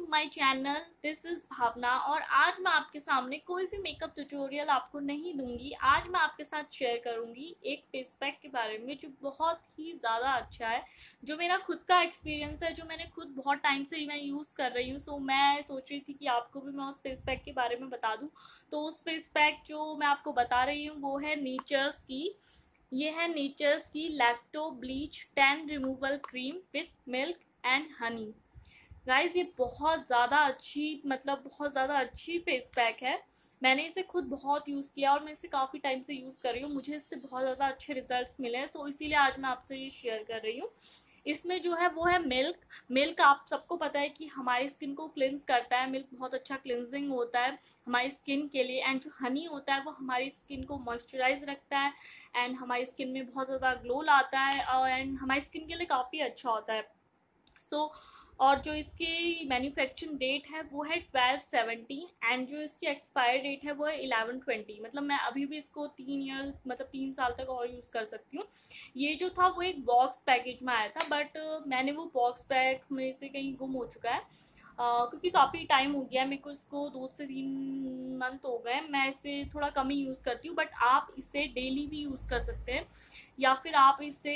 My channel, this is Bhavna. और आज मैं आपके सामने कोई भी मेकअप ट्यूटोरियल आपको नहीं दूंगी। आज मैं आपके साथ शेयर करूंगी एक फेस पैक के बारे में जो बहुत ही ज़्यादा अच्छा है, जो मेरा खुद का एक्सपीरियंस है, जो मैंने खुद बहुत टाइम से मैं यूज़ कर रही हूँ। सो मैं सोच रही थी कि आपको भी मैं उस फेस पैक के बारे में बता दूँ। तो उस फेस पैक जो मैं आपको बता रही हूँ वो है नेचर्स की। ये है नेचर्स की lacto bleach tan removal cream with milk and honey. Guys ये बहुत ज़्यादा अच्छी, मतलब बहुत ज़्यादा अच्छी फेस पैक है। मैंने इसे खुद बहुत यूज़ किया और मैं इसे काफ़ी टाइम से यूज़ कर रही हूँ। मुझे इससे बहुत ज़्यादा अच्छे रिजल्ट्स मिले हैं, सो इसीलिए आज मैं आपसे ये शेयर कर रही हूँ। इसमें जो है वो है मिल्क। मिल्क आप सबको पता है कि हमारी स्किन को क्लिनज करता है। मिल्क बहुत अच्छा क्लिनजिंग होता है हमारी स्किन के लिए। एंड जो हनी होता है वो हमारी स्किन को मॉइस्चराइज रखता है एंड हमारी स्किन में बहुत ज़्यादा ग्लो लाता है और एंड हमारी स्किन के लिए काफ़ी अच्छा होता है। सो और जो इसकी मैन्युफैक्चरिंग डेट है वो है 12/17 एंड जो इसकी एक्सपायर डेट है वो है 11/20। मतलब मैं अभी भी इसको 3 ईयर मतलब 3 साल तक और यूज़ कर सकती हूँ। ये जो था वो एक बॉक्स पैकेज में आया था, बट मैंने वो बॉक्स पैक में से कहीं गुम हो चुका है। क्योंकि काफ़ी टाइम हो गया मेरे को, इसको 2 से 3 मंथ हो गए। मैं इसे थोड़ा कम ही यूज़ करती हूँ, बट आप इसे डेली भी यूज़ कर सकते हैं या फिर आप इसे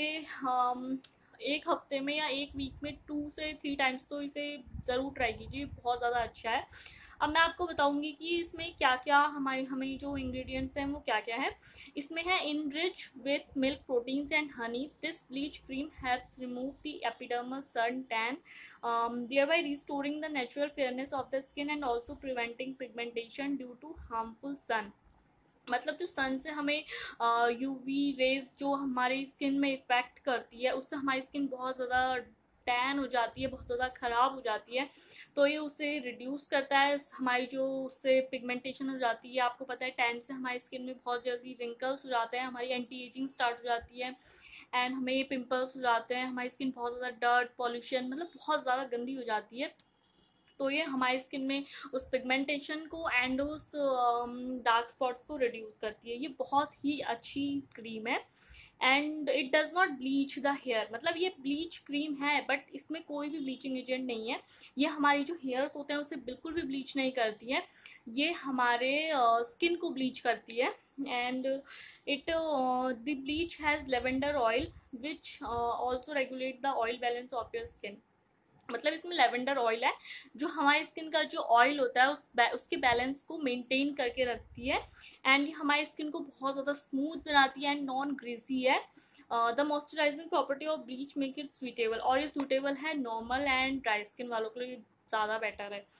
एक हफ्ते में या एक वीक में 2 से 3 टाइम्स तो इसे ज़रूर ट्राई कीजिए। बहुत ज़्यादा अच्छा है। अब मैं आपको बताऊंगी कि इसमें क्या क्या हमें जो इंग्रेडिएंट्स हैं वो क्या क्या है। इसमें है enrich with milk proteins and honey, this bleach cream helps remove the epidermal sun tan, thereby restoring the natural fairness of the skin and also preventing pigmentation due to harmful sun। मतलब जो सन से हमें UV rays जो हमारी skin में effect करती है उससे हमारी स्किन बहुत ज़्यादा टैन हो जाती है, बहुत ज़्यादा ख़राब हो जाती है। तो ये उसे रिड्यूस करता है। हमारी जो उससे पिगमेंटेशन हो जाती है, आपको पता है टैन से हमारी स्किन में बहुत जल्दी रिंकल्स हो जाते हैं, हमारी एंटी एजिंग स्टार्ट हो जाती है एंड हमें पिंपल्स हो जाते हैं, हमारी स्किन बहुत ज़्यादा डर्ट पॉल्यूशन मतलब बहुत ज़्यादा गंदी हो जाती है। तो ये हमारी स्किन में उस पिगमेंटेशन को एंड उस डार्क स्पॉट्स को रिड्यूस करती है। ये बहुत ही अच्छी क्रीम है and it does not bleach the hair. मतलब ये ब्लीच क्रीम है बट इसमें कोई भी ब्लीचिंग एजेंट नहीं है। ये हमारी जो हेयर्स होते हैं उसे बिल्कुल भी ब्लीच नहीं करती है। ये हमारे स्किन को ब्लीच करती है। And it the bleach has lavender oil which also regulate the oil balance of your skin. मतलब इसमें लेवेंडर ऑयल है जो हमारी स्किन का जो ऑयल होता है उसके बैलेंस को मेंटेन करके रखती है एंड ये हमारी स्किन को बहुत ज़्यादा स्मूथ बनाती है एंड नॉन ग्रीसी है। The moisturising property of bleach make it suitable, और ये सूटेबल है नॉर्मल एंड ड्राई स्किन वालों के लिए ज़्यादा बेटर है।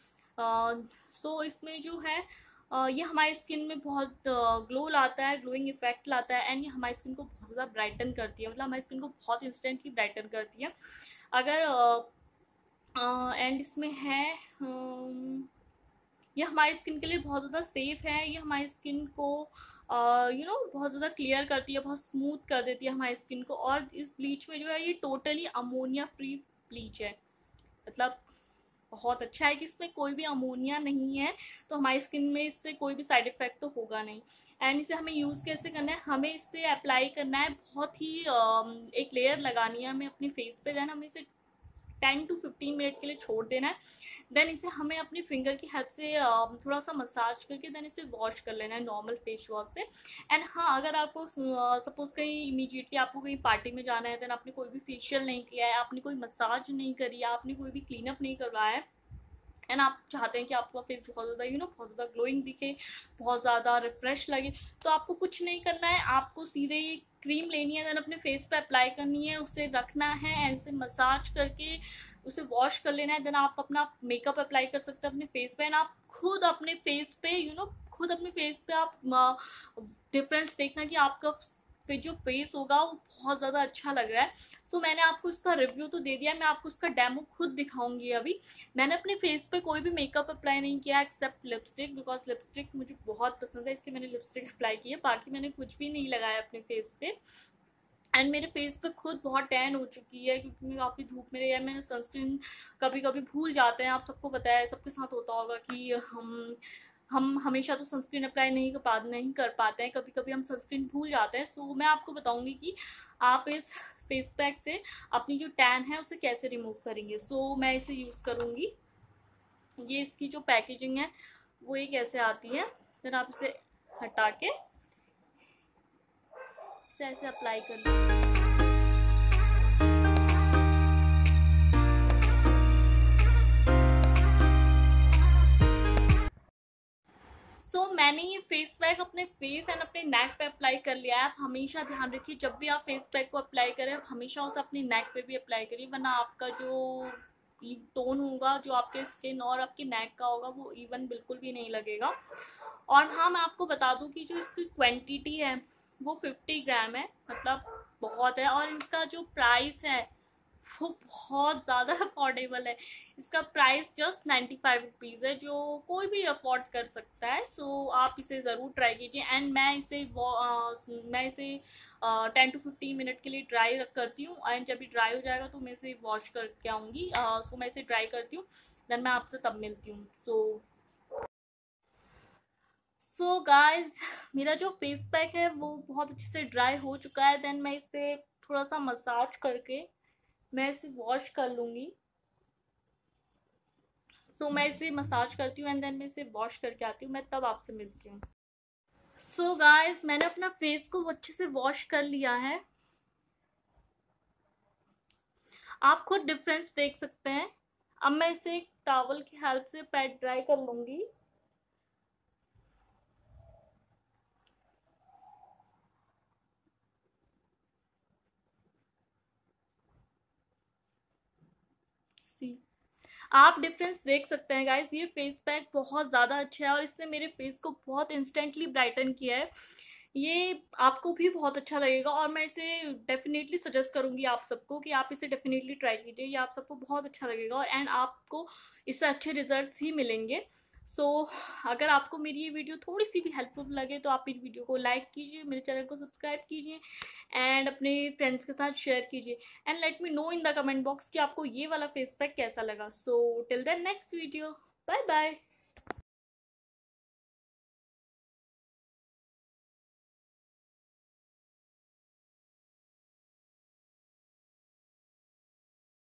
सो इसमें जो है ये हमारी स्किन में बहुत ग्लो लाता है, ग्लोइंग इफेक्ट लाता है एंड ये हमारी स्किन को बहुत ज़्यादा ब्राइटन करती है। मतलब हमारी स्किन को बहुत इंस्टेंटली ब्राइटन करती है। अगर एंड इसमें है ये हमारी स्किन के लिए बहुत ज़्यादा सेफ है। ये हमारी स्किन को बहुत ज़्यादा क्लियर करती है, बहुत स्मूथ कर देती है हमारी स्किन को। और इस ब्लीच में जो है ये टोटली अमोनिया फ्री ब्लीच है। मतलब बहुत अच्छा है कि इसमें कोई भी अमोनिया नहीं है, तो हमारी स्किन में इससे कोई भी साइड इफेक्ट तो होगा नहीं। एंड इसे हमें यूज़ कैसे करना है, हमें इसे अप्लाई करना है बहुत ही एक लेयर लगानी है हमें अपने फेस पे, देन हमें इसे 10 to 15 मिनट के लिए छोड़ देना है। देन इसे हमें अपनी फिंगर की हेल्प से थोड़ा सा मसाज करके देन इसे वॉश कर लेना है नॉर्मल फेस वॉश से। एंड हाँ, अगर आपको सपोज कहीं इमीडिएटली आपको कहीं पार्टी में जाना है, देन आपने कोई भी फेशियल नहीं किया है, आपने कोई मसाज नहीं करी है, आपने कोई भी क्लीनअप नहीं करवाया है एंड आप चाहते हैं कि आपका फेस बहुत ज़्यादा बहुत ज़्यादा ग्लोइंग दिखे, बहुत ज़्यादा रिफ्रेश लगे, तो आपको कुछ नहीं करना है। आपको सीधे ये क्रीम लेनी है, देन अपने फेस पे अप्लाई करनी है, उसे रखना है एंड इसे मसाज करके उसे वॉश कर लेना है। देन आप अपना मेकअप अप्लाई कर सकते हैं अपने फेस पे एंड आप खुद अपने फेस पे खुद अपने फेस पे आप डिफरेंस देखना कि आपका जो फेस होगा वो बहुत ज़्यादा अच्छा लग रहा है। सो मैंने आपको इसका रिव्यू तो दे दिया, मैं आपको इसका डेमो खुद दिखाऊंगी अभी। मैंने अपने फेस पे कोई भी मेकअप अप्लाई नहीं किया एक्सेप्ट लिपस्टिक, बिकॉज लिपस्टिक मुझे बहुत पसंद है, इसलिए मैंने लिपस्टिक अप्लाई की है। बाकी मैंने कुछ भी नहीं लगाया अपने फेस पे। एंड मेरे फेस पे खुद बहुत टैन हो चुकी है क्योंकि मैं काफ़ी धूप में रही है। मैंने सनस्क्रीन कभी कभी भूल जाते हैं, आप सबको पता है, सबके साथ होता होगा कि हम हमेशा तो सनस्क्रीन अप्लाई नहीं कर पाते हैं, कभी कभी हम सनस्क्रीन भूल जाते हैं। सो मैं आपको बताऊंगी कि आप इस फेस पैक से अपनी जो टैन है उसे कैसे रिमूव करेंगे। सो मैं इसे यूज़ करूँगी। ये इसकी जो पैकेजिंग है वो एक ऐसे आती है। फिर आप इसे हटा के इसे ऐसे अप्लाई कर लीजिए। मैंने ये फेस पैक अपने फेस एंड अपने नेक पे अप्लाई कर लिया है। आप हमेशा ध्यान रखिए जब भी आप फेस पैक को अप्लाई करें हमेशा उसे अपनी नेक पे भी अप्लाई करिए, वरना आपका जो टोन होगा, जो आपके स्किन और आपकी नेक का होगा, वो इवन बिल्कुल भी नहीं लगेगा। और हाँ, मैं आपको बता दूं कि जो इसकी क्वांटिटी है वो 50 ग्राम है, मतलब बहुत है। और इसका जो प्राइस है वो बहुत ज़्यादा अफोर्डेबल है। इसका प्राइस जस्ट 95 रुपीज़ है, जो कोई भी अफोर्ड कर सकता है। सो आप इसे ज़रूर ट्राई कीजिए। एंड मैं इसे 10 to 15 मिनट के लिए ड्राई करती हूँ, एंड जब भी ड्राई हो जाएगा तो मैं इसे वॉश करके आऊँगी। सो मैं इसे ड्राई करती हूँ, देन मैं आपसे तब मिलती हूँ। सो गाइज, मेरा जो फेस पैक है वो बहुत अच्छे से ड्राई हो चुका है। देन मैं इसे थोड़ा सा मसाज करके मैं इसे वॉश कर लूँगी। सो मैं इसे मसाज करती हूँ एंड देन मैं इसे वॉश करके आती हूँ, मैं तब आपसे मिलती हूँ। सो गाइस, मैंने अपना फेस को अच्छे से वॉश कर लिया है। आप खुद डिफरेंस देख सकते हैं। अब मैं इसे एक टॉवल की हेल्प से पैड ड्राई कर लूंगी। आप डिफरेंस देख सकते हैं गाइस, ये फेस पैक बहुत ज़्यादा अच्छा है और इसने मेरे फेस को बहुत इंस्टेंटली ब्राइटन किया है। ये आपको भी बहुत अच्छा लगेगा और मैं इसे डेफिनेटली सजेस्ट करूंगी आप सबको कि आप इसे डेफिनेटली ट्राई कीजिए। ये आप सबको बहुत अच्छा लगेगा और एंड आपको इससे अच्छे रिजल्ट्स ही मिलेंगे। सो अगर आपको मेरी ये वीडियो थोड़ी सी भी हेल्पफुल लगे तो आप मेरी वीडियो को लाइक कीजिए, मेरे चैनल को सब्सक्राइब कीजिए एंड अपने फ्रेंड्स के साथ शेयर कीजिए and let me know in the comment box कि आपको ये वाला फेस पैक कैसा लगा। So till then next video, bye bye.